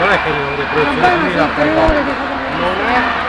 non è che le ore Non è preziosi superiore di fotografia. non è